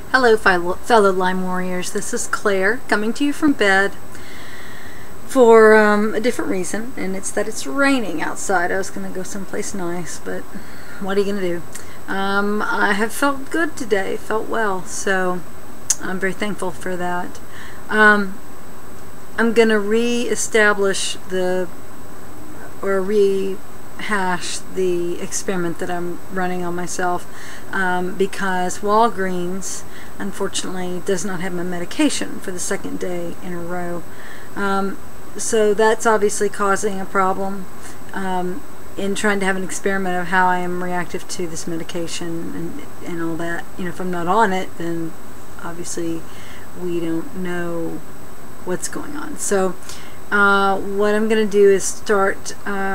Hello, fellow Lyme warriors. This is Claire coming to you from bed for a different reason, and it's that it's raining outside. I was going to go someplace nice, but what are you going to do? I have felt good today, felt well, so I'm very thankful for that. I'm going to rehash the experiment that I'm running on myself because Walgreens unfortunately does not have my medication for the second day in a row. So that's obviously causing a problem in trying to have an experiment of how I am reactive to this medication and all that. You know, if I'm not on it, then obviously we don't know what's going on. So what I'm going to do is start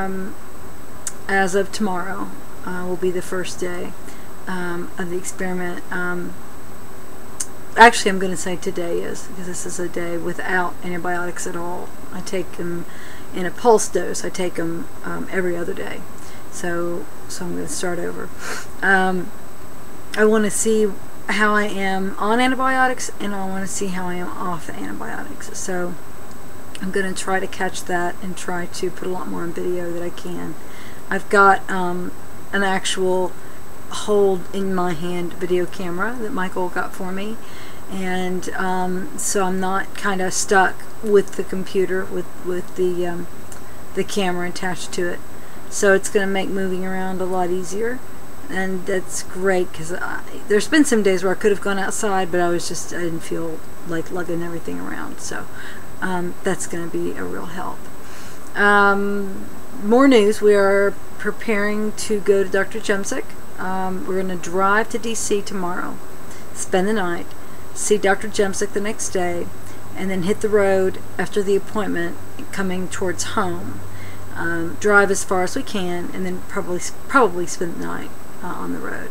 as of tomorrow will be the first day of the experiment. Actually, I'm going to say today is, because this is a day without antibiotics at all. I take them in a pulse dose. I take them every other day. So I'm going to start over. I want to see how I am on antibiotics, and I want to see how I am off antibiotics. So I'm going to try to catch that and try to put a lot more on video that I can. I've got an actual hold in my hand video camera that Michael got for me, and so I'm not kind of stuck with the computer with the camera attached to it. So it's going to make moving around a lot easier, and that's great because there's been some days where I could have gone outside, but I didn't feel like lugging everything around. So that's going to be a real help. More news. We are preparing to go to Dr. Jemsek. We're going to drive to DC tomorrow, spend the night, see Dr. Jemsek the next day, and then hit the road after the appointment coming towards home. Drive as far as we can, and then probably spend the night on the road.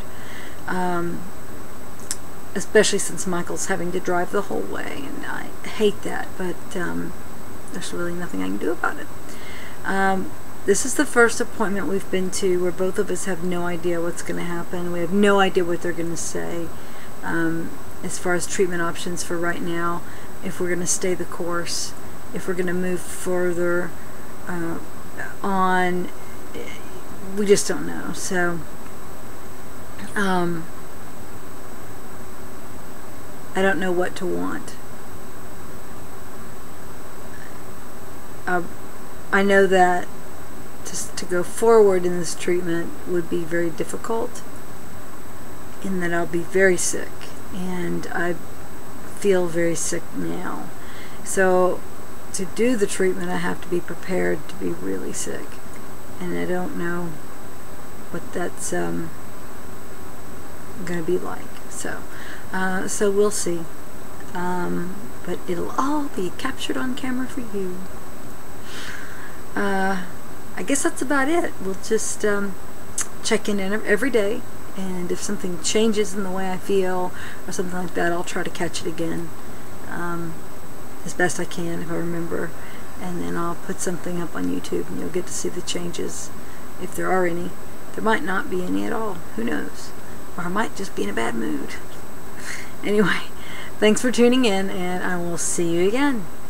Especially since Michael's having to drive the whole way, and I hate that, but there's really nothing I can do about it. This is the first appointment we've been to where both of us have no idea what's going to happen. We have no idea what they're going to say as far as treatment options for right now, if we're going to stay the course, if we're going to move further on. We just don't know. So I don't know what to want. I know that to go forward in this treatment would be very difficult, in that I'll be very sick, and I feel very sick now. So to do the treatment, I have to be prepared to be really sick, and I don't know what that's going to be like. So we'll see. But it'll all be captured on camera for you. I guess that's about it. We'll just check in every day, and if something changes in the way I feel or something like that, I'll try to catch it again as best I can if I remember, and then I'll put something up on YouTube, and you'll get to see the changes if there are any. There might not be any at all. Who knows? Or I might just be in a bad mood. Anyway, thanks for tuning in, and I will see you again.